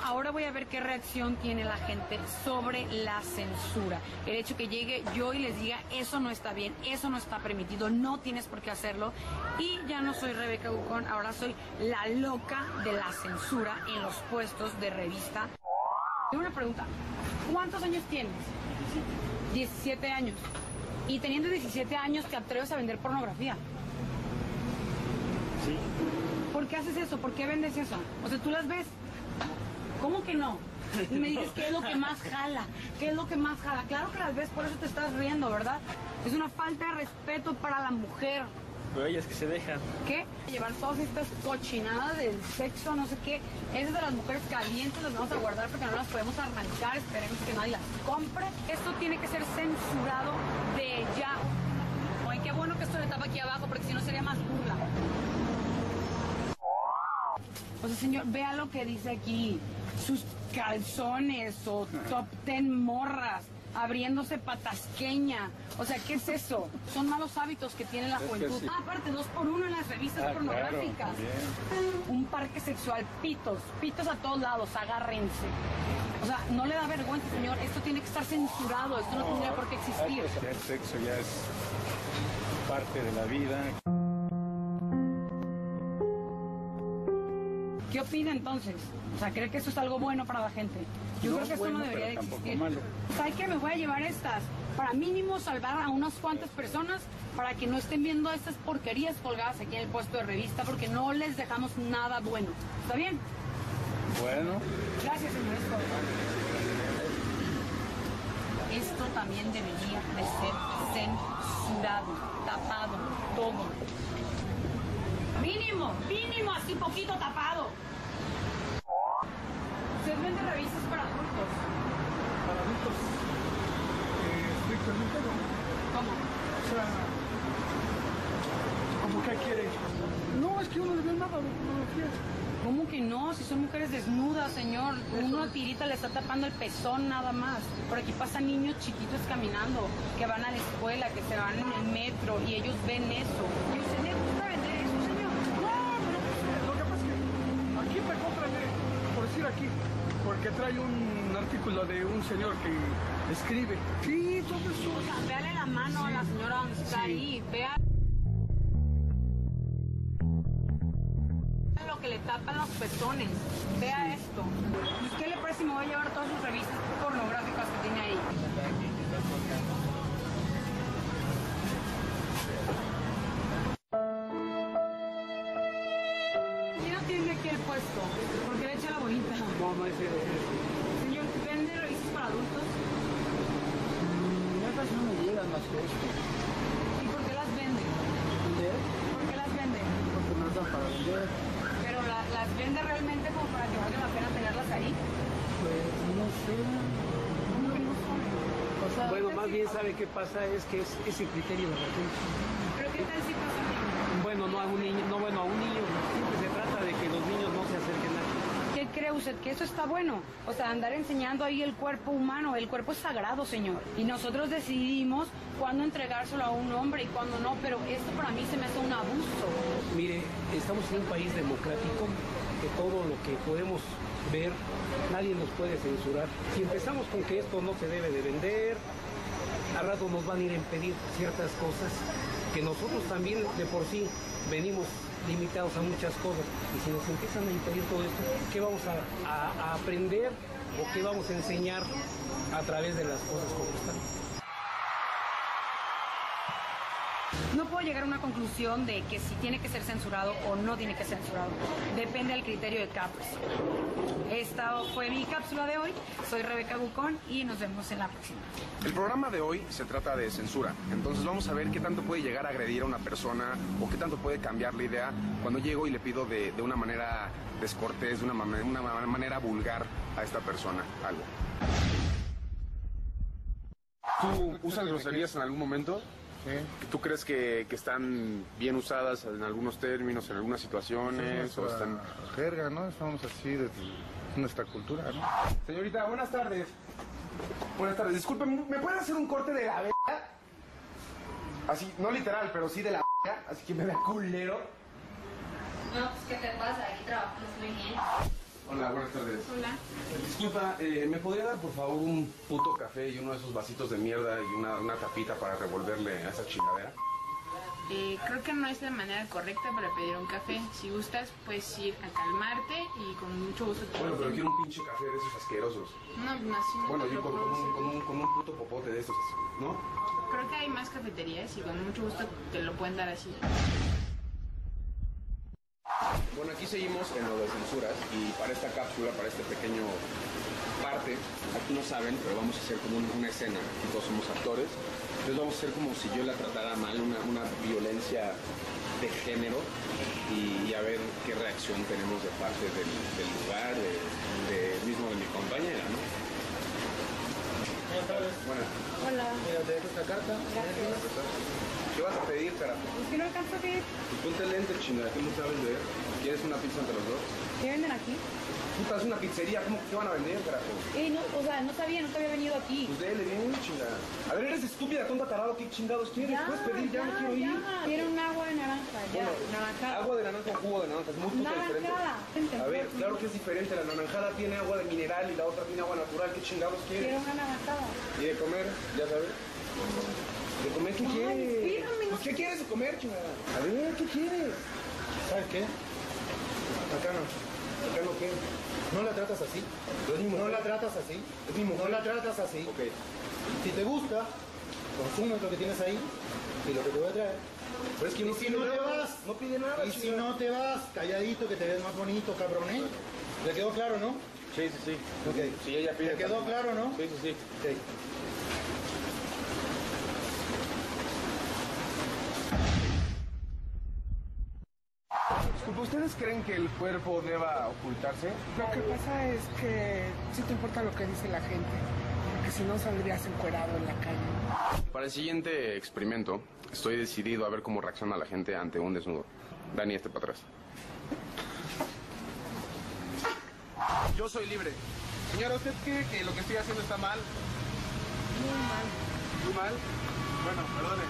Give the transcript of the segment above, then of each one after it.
ahora voy a ver qué reacción tiene la gente sobre la censura. El hecho que llegue yo y les diga, eso no está bien, eso no está permitido, no tienes por qué hacerlo. Y ya no soy Rebeca Bucón, ahora soy la loca de la censura en los puestos de revista. Tengo una pregunta, ¿cuántos años tienes? 17 años. Y teniendo 17 años, ¿te atreves a vender pornografía? Sí. ¿Por qué haces eso? ¿Por qué vendes eso? O sea, ¿tú las ves? ¿Cómo que no? Y me dices, ¿qué es lo que más jala? ¿Qué es lo que más jala? Claro que las ves, por eso te estás riendo, ¿verdad? Es una falta de respeto para la mujer. Pero ellas que se dejan. ¿Qué? Llevar todas estas cochinadas del sexo, no sé qué. Esas de las mujeres calientes las vamos a guardar porque no las podemos arrancar. Esperemos que nadie las compre. Esto tiene que ser censurado de ya. Ay, qué bueno que esto le tapa aquí abajo porque si no sería más burla. O sea, señor, vea lo que dice aquí. Sus calzones o top 10 morras abriéndose patasqueña. O sea, ¿qué es eso? Son malos hábitos que tiene la juventud. Sí. Aparte, 2 por 1 en las revistas pornográficas. Claro, un parque sexual, pitos a todos lados, agárrense. O sea, no le da vergüenza, señor. Esto tiene que estar censurado, esto no tendría por qué existir. Ya el sexo ya es parte de la vida. ¿Qué opina entonces? O sea, ¿cree que eso es algo bueno para la gente? Yo creo que esto no debería de existir. ¿Sabe qué? Me voy a llevar estas para mínimo salvar a unas cuantas personas para que no estén viendo estas porquerías colgadas aquí en el puesto de revista porque no les dejamos nada bueno. ¿Está bien? Bueno. Gracias, señor Escobar. Esto también debería de ser censurado, tapado, todo. Mínimo, así poquito tapado. ¿Usted vende revistas para adultos? Para adultos, estrictamente no. ¿Cómo? O sea, ¿cómo que quiere? No, es que uno le ve nada, no lo quiere. ¿Cómo que no? Si son mujeres desnudas, señor. Una tirita le está tapando el pezón nada más. Por aquí pasan niños chiquitos caminando, que van a la escuela, que se van en el metro y ellos ven eso. ¿Y usted le gusta vender eso, señor? No, pero lo que pasa es que aquí me compran, por decir aquí, porque trae un artículo de un señor que escribe. Sí, todo eso. O sea, véale la mano a la señora donde está ahí. Vea lo que le tapan los pezones. Vea esto. ¿Y qué le parece si me voy a llevar todas sus revistas pornográficas que tiene ahí? ¿Quién atiende aquí el puesto? Porque le echa la bonita. No es Señor, ¿vende revistas para adultos? no me llegan más que esto. ¿Y por qué las vende? ¿Vender? ¿Por qué las vende? Porque nos dan para vender. ¿Pero las vende realmente como para que valga la pena tenerlas ahí? Pues no sé. ¿Cómo que no sabe? O sea, Bueno, más bien sabe qué pasa, es que es ese criterio de la gente. ¿Pero qué tal si pasa a niño? Bueno, no a un niño, siempre se trata de que los niños no se acerquen a... ¿Qué cree usted? ¿Que eso está bueno? O sea, andar enseñando ahí el cuerpo humano, el cuerpo es sagrado, señor. Y nosotros decidimos cuándo entregárselo a un hombre y cuándo no, pero esto para mí se me hace un abuso. Mire, estamos en un país democrático, que todo lo que podemos ver, nadie nos puede censurar. Si empezamos con que esto no se debe de vender, al rato nos van a ir a impedir ciertas cosas que nosotros también de por sí venimos limitados a muchas cosas. Y si nos empiezan a impedir todo esto, ¿qué vamos a aprender o qué vamos a enseñar a través de las cosas como están? No puedo llegar a una conclusión de que si tiene que ser censurado o no tiene que ser censurado. Depende del criterio de cada persona. Esta fue mi cápsula de hoy. Soy Rebeca Bucón y nos vemos en la próxima. El programa de hoy se trata de censura, entonces vamos a ver qué tanto puede llegar a agredir a una persona o qué tanto puede cambiar la idea cuando llego y le pido de una manera descortés, de una manera vulgar a esta persona algo. ¿Tú usas groserías en algún momento? Sí. ¿Tú crees que están bien usadas en algunos términos, en algunas situaciones? O están... jerga, ¿no? Estamos así desde nuestra cultura, ¿no? Señorita, buenas tardes. Buenas tardes. Disculpe, ¿me pueden hacer un corte de la verga? Así, no literal, pero sí de la verga, así que me vea culero. No, pues ¿qué te pasa? Aquí trabajamos muy bien. Hola, buenas tardes. Hola. Disculpa, ¿me podría dar por favor un puto café y uno de esos vasitos de mierda y una tapita para revolverle a esa chingadera? Creo que no es la manera correcta para pedir un café. Si gustas, puedes ir a calmarte y con mucho gusto te Bueno, pero quiero un pinche café de esos asquerosos. No, así no Bueno, te yo lo con puedo hacer. un puto popote de estos, ¿no? Creo que hay más cafeterías y con mucho gusto te lo pueden dar así. Bueno, aquí seguimos en lo de censuras y para esta cápsula, para este pequeño parte, aquí no saben, pero vamos a hacer como una escena, aquí todos somos actores, entonces vamos a hacer como si yo la tratara mal, una violencia de género y a ver qué reacción tenemos de parte del lugar, mismo de mi compañera, ¿no? Buenas tardes. Buenas. Hola. Mira, te dejo esta carta. ¿Qué vas a pedir, carajo? Pues que no alcanzo a ver. Pues ponte el lente, chingada, ¿qué no sabes leer? ¿Quieres una pizza entre los dos? ¿Qué venden aquí? Puta, es una pizzería, ¿cómo que van a vender, carajo? No, o sea, no sabía, nunca había venido aquí. Pues dele bien, chingada. A ver, eres estúpida, tonta, tarado, ¿qué chingados quieres? ¿Puedes pedir? Ya no quiero ir. Quiero un agua de naranja, ya, Bueno, naranjada. agua de naranja o jugo de naranja, es muy puto diferente. Naranjada. A ver, claro que es diferente, la naranjada tiene agua de mineral y la otra tiene agua natural, ¿qué chingados quieres? Quiero una naranjada. Y de comer, ya sabes. ¿De comer qué quieres? espérame, no Pues, ¿qué quieres de comer, chingada? A ver, ¿qué quieres? ¿Sabes qué? Acá no. ¿Acá no qué? No la tratas así. No es mi mujer. No la tratas así. Es mi mujer. No la tratas así. Ok. Si te gusta, consume lo que tienes ahí y lo que te voy a traer. Pero es que Y no si pide no te nada, vas, no pide nada, y si chingada. no te vas, calladito que te ves más bonito, cabrón, ¿eh? ¿Le quedó claro, no? Sí, sí, sí. Ok. Si ella pide... ¿Te quedó claro, no? Sí, sí, sí. Ok. Disculpe, ¿ustedes creen que el cuerpo deba ocultarse? Lo que pasa es que sí te importa lo que dice la gente, porque si no saldrías encuerado en la calle. Para el siguiente experimento, estoy decidido a ver cómo reacciona la gente ante un desnudo. Dani, para atrás. Yo soy libre. Señora, ¿usted cree que lo que estoy haciendo está mal? Muy mal. ¿Muy mal? Bueno, perdone.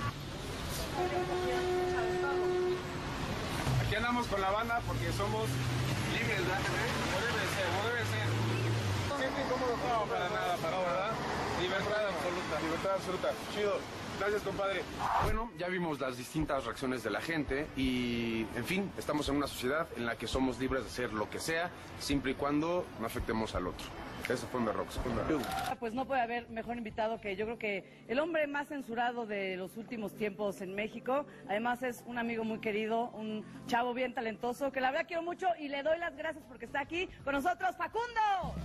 Aquí andamos con la banda porque somos libres, ¿verdad? O debe ser. ¿Se siente incómodo? No, para nada, ¿verdad? Libertad absoluta. Libertad absoluta. Chido. Gracias, compadre. Bueno, ya vimos las distintas reacciones de la gente y, en fin, estamos en una sociedad en la que somos libres de hacer lo que sea, siempre y cuando no afectemos al otro. Eso fue Merrox. Pues no puede haber mejor invitado que yo creo que el hombre más censurado de los últimos tiempos en México. Además es un amigo muy querido, un chavo bien talentoso, que la verdad quiero mucho y le doy las gracias porque está aquí con nosotros, ¡Facundo!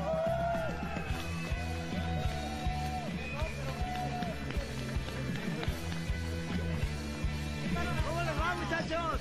¿Cómo les va, muchachos?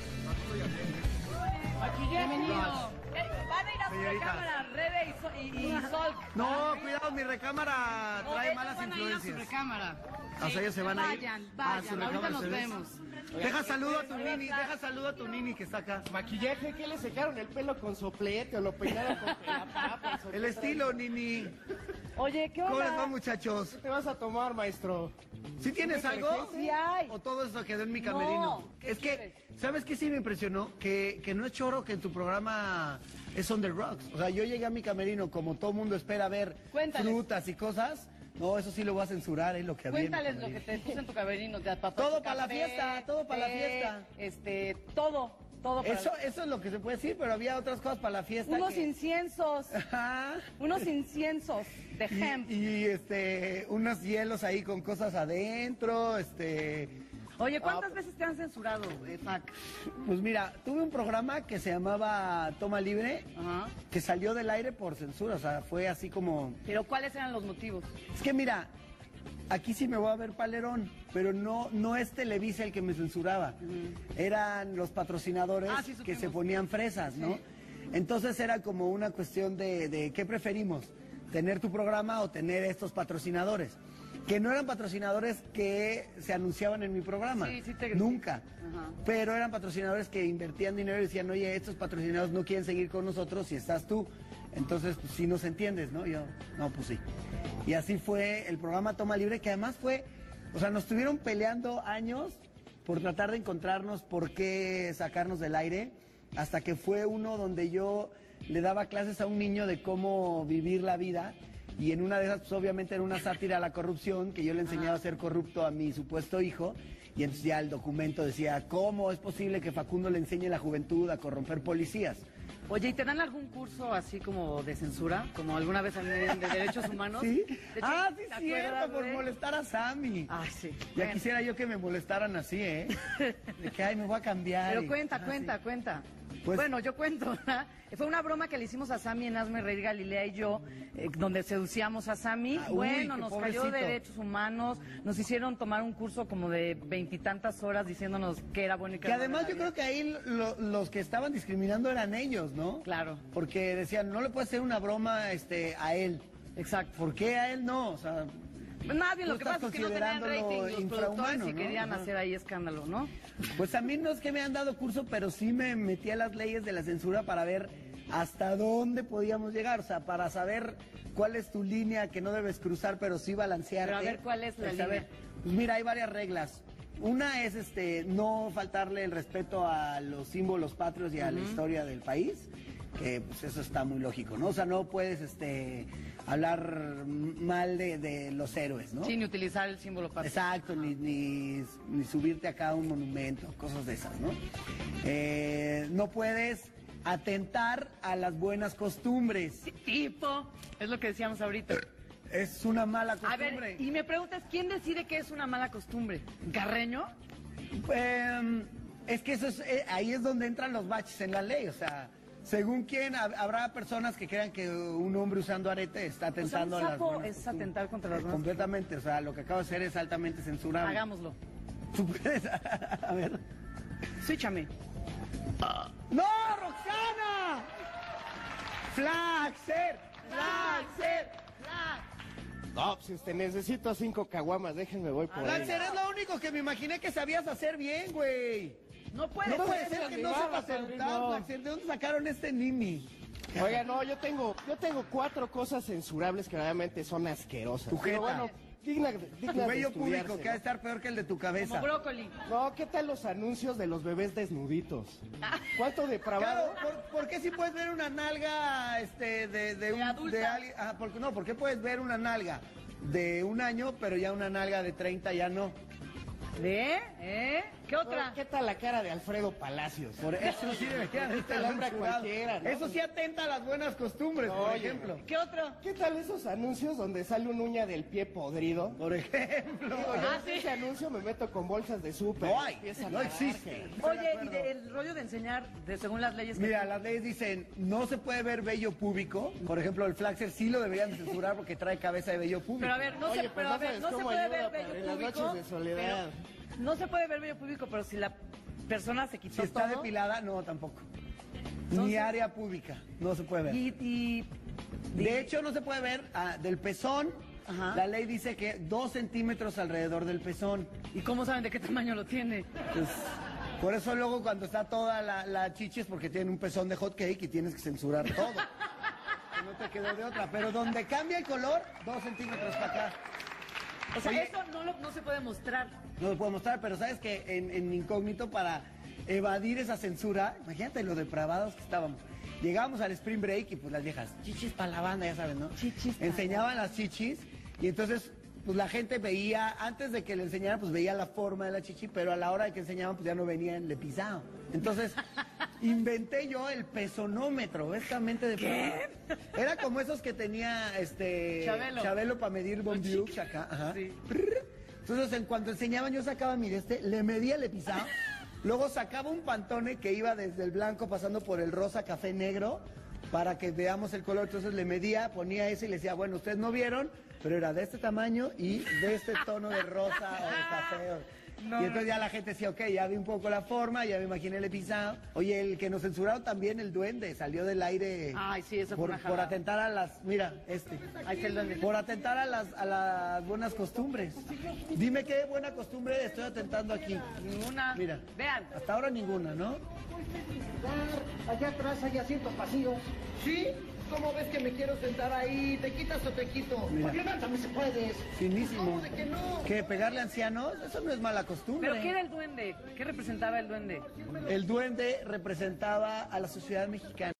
Bienvenido. Van a ir a su recámara, Rebe y Sol. No, cuidado, mi recámara trae malas Van a ir a su influencias. recámara. O sea, ellos se van a ir. Vayan, Ah, su ahorita recámara, nos ¿se ves? vemos. Deja saludo a tu nini, deja saludo a tu nini que está acá. Maquillaje, ¿qué le secaron el pelo con soplete o lo peinaron con pelapapas? El estilo, nini. Oye, ¿qué ¿Cómo les va, onda? muchachos? ¿Qué te vas a tomar, maestro? ¿Sí tienes algo? Sí hay. ¿O todo eso quedó en mi camerino? No, ¿qué es que, quieres? ¿sabes qué sí me impresionó? Que no es choro que en tu programa es on the rocks. O sea, yo llegué a mi camerino como todo mundo espera ver Cuéntales. frutas y cosas. No, eso sí lo voy a censurar, lo que había en mi Cuéntales lo que camerino. te puse en tu camerino. Todo para la fiesta, todo para la fiesta. Todo para Eso es lo que se puede decir, pero había otras cosas para la fiesta. Unos que- inciensos, Ajá. unos inciensos de hemp. Y unos hielos ahí con cosas adentro, Oye, ¿cuántas veces te han censurado, Fac? Pues mira, tuve un programa que se llamaba Toma Libre, Ajá. que salió del aire por censura, o sea, fue así como... Pero ¿cuáles eran los motivos? Es que mira, aquí sí me voy a ver palerón, pero no es Televisa el que me censuraba, eran los patrocinadores Ah, sí, que supimos. se ponían fresas, ¿no? Entonces era como una cuestión de ¿qué preferimos? ¿Tener tu programa o tener estos patrocinadores? Que no eran patrocinadores que se anunciaban en mi programa, Sí, sí te- nunca. Ajá. Pero eran patrocinadores que invertían dinero y decían, oye, estos patrocinadores no quieren seguir con nosotros si estás tú. Entonces, pues sí nos entiendes, ¿no? Yo, no, pues sí. Y así fue el programa Toma Libre, que además fue, o sea, nos estuvieron peleando años por tratar de encontrarnos por qué sacarnos del aire, hasta que fue uno donde yo le daba clases a un niño de cómo vivir la vida. Y en una de esas, pues obviamente era una sátira a la corrupción, que yo le enseñaba a ser corrupto a mi supuesto hijo. Y entonces ya el documento decía, ¿cómo es posible que Facundo le enseñe a la juventud a corromper policías? Oye, ¿y te dan algún curso así como de censura? Como alguna vez de derechos humanos. ¿Sí? De hecho, Sí, es cierto, por molestar a Sammy. Ay, sí. Ya quisiera yo que me molestaran así, ¿eh? De que, ay, me voy a cambiar. Pero cuenta. Pues, bueno, yo cuento, ¿verdad? Fue una broma que le hicimos a Sammy en Hazme Reír Galilea y yo, donde seducíamos a Sammy. Bueno, nos cayó derechos humanos, nos hicieron tomar un curso como de 20 y tantas horas diciéndonos que era bueno y que era además yo creo que ahí los que estaban discriminando eran ellos, ¿no? Claro. Porque decían, no le puedes hacer una broma a él. Exacto. ¿Por qué a él no? O sea, más bien lo que pasa es que no tenían rating los productores y querían hacer ahí escándalo, ¿no? Pues a mí no es que me han dado curso, pero sí me metí a las leyes de la censura para ver hasta dónde podíamos llegar, o sea, para saber cuál es tu línea que no debes cruzar, pero sí balancearte. Pero a ver, ¿cuál es la línea? Pues mira, hay varias reglas. Una es no faltarle el respeto a los símbolos patrios y a la historia del país, que pues eso está muy lógico, ¿no? O sea, no puedes hablar mal de los héroes, ¿no? Sí, ni utilizar el símbolo patrio. Exacto, ni subirte acá a un monumento, cosas de esas, ¿no? No puedes atentar a las buenas costumbres. Tipo, es lo que decíamos ahorita. Es una mala costumbre. A ver, y me preguntas, ¿quién decide que es una mala costumbre? ¿Carreño? Es que eso es, ahí es donde entran los baches en la ley, o sea, según quién, habrá personas que crean que un hombre usando arete está atentando a las buenas es atentar contra las buenas completamente, o sea, lo que acabo de hacer es altamente censurable. Hagámoslo. ¿Tú puedes? A ver. Switchame. ¡No, Roxana! ¡Flaxer! No, pues necesito 5 caguamas, déjenme voy por ahí. Flaxer es lo único que me imaginé que sabías hacer bien, güey. No puede ser que no sepas eructar, Flaxer. ¿De dónde sacaron este nini? Oiga, no, yo tengo 4 cosas censurables que realmente son asquerosas. Tu jeta. Pero bueno, dignas tu vello de público, que ha de estar peor que el de tu cabeza. Como brócoli. No, ¿qué tal los anuncios de los bebés desnuditos? ¿Cuánto depravado? Claro, ¿por qué si puedes ver una nalga de alguien? ¿Por qué puedes ver una nalga de 1 año, pero ya una nalga de 30 ya no? ¿Qué otra? ¿Qué tal la cara de Alfredo Palacios? Por eso sí debe quedar el hombre a cualquiera, ¿no? Eso sí atenta a las buenas costumbres, por ejemplo. ¿Qué otro? ¿Qué tal esos anuncios donde sale una uña del pie podrido? Por ejemplo. Digo, yo en ese anuncio me meto con bolsas de súper. No existe. Oye, y el rollo de enseñar, según las leyes... Mira, las leyes dicen, no se puede ver vello público. Por ejemplo, el Flaxer sí lo deberían de censurar porque trae cabeza de vello público. Pero a ver, no se puede ver vello las público. noches de soledad. No se puede ver vello público, pero si la persona se quitó Si está todo, depilada, no, tampoco. Entonces, ni área pública, no se puede ver. De hecho, no se puede ver del pezón. Ajá. La ley dice que 2 centímetros alrededor del pezón. ¿Y cómo saben de qué tamaño lo tiene? Pues, por eso luego cuando está toda la chichi es porque tiene un pezón de hot cake y tienes que censurar todo. Que no te quedó de otra. Pero donde cambia el color, 2 centímetros para acá. O sea, eso no se puede mostrar. No lo puedo mostrar, pero sabes que en incógnito, para evadir esa censura, imagínate lo depravados que estábamos. Llegábamos al Spring Break y pues las viejas, chichis para la banda, ya saben, ¿no? Chichis. Enseñaban las chichis y entonces pues la gente veía, antes de que le enseñaran, pues veía la forma de la chichi, pero a la hora de que enseñaban, pues ya no venían le pisado. Entonces, inventé yo el pezonómetro, justamente de... ¿Qué? Era como esos que tenía Chabelo para medir Bondiux acá. Ajá. Sí. Entonces, en cuanto enseñaban, yo sacaba mi le medía, le pisaba, luego sacaba un pantone que iba desde el blanco pasando por el rosa, café, negro, para que veamos el color. Entonces le medía, ponía ese y le decía, bueno, ustedes no vieron, pero era de este tamaño y de este tono de rosa o de café. Y entonces ya la gente decía, ok, ya vi un poco la forma, ya me imaginé el pisado. Oye, el que nos censuraron también, el duende, salió del aire. Ay, sí, eso fue una por atentar a las, mira, ahí está el duende. Por atentar a las buenas costumbres. Dime qué buena costumbre estoy atentando aquí. Ninguna. Mira. Vean. Hasta ahora ninguna, ¿no? Allá atrás hay asientos vacíos. ¿Sí? ¿Cómo ves que me quiero sentar ahí? ¿Te quitas o te quito? Levántame si puedes. Finísimo. ¿Cómo de que no? ¿Qué? ¿Pegarle a ancianos? Eso no es mala costumbre. ¿Pero qué era el duende? ¿Qué representaba el duende? El duende representaba a la sociedad mexicana.